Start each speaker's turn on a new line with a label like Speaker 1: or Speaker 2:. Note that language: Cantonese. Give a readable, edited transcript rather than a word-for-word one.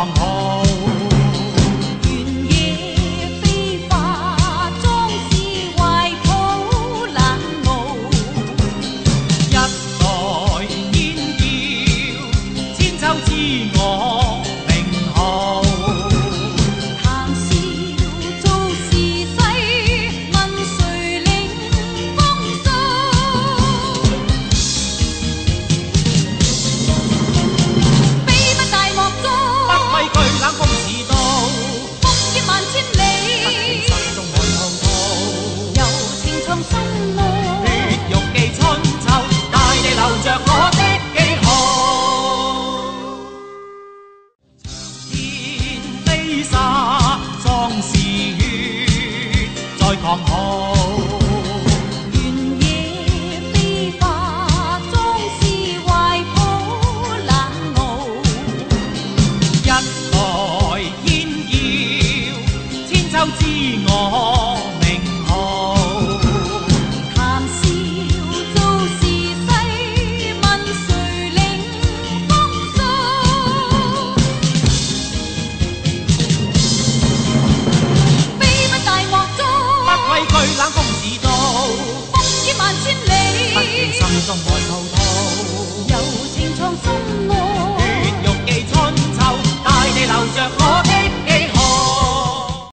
Speaker 1: 狂號。
Speaker 2: 原野飛花，壯士懷抱冷傲。
Speaker 1: 一代煙叫，千秋知我名號。
Speaker 2: 談笑做時勢，問誰領風騷？飛不大漠中，
Speaker 1: 不畏懼冷風似刀，
Speaker 2: 風煙萬千里，
Speaker 1: 心中愛滔滔。
Speaker 2: 柔情藏心內，
Speaker 1: 血肉記春秋，大地留着我的記號。長天飛沙，壯士血在狂號。
Speaker 2: 原野飛花，壯士懷抱冷傲。
Speaker 1: 一代煙叫，千秋知我名號。
Speaker 2: 談笑做時勢，問誰領風騷？飛不大漠中，
Speaker 1: 不畏懼冷風似刀，
Speaker 2: 風煙萬千里，
Speaker 1: 不見心中愛滔滔。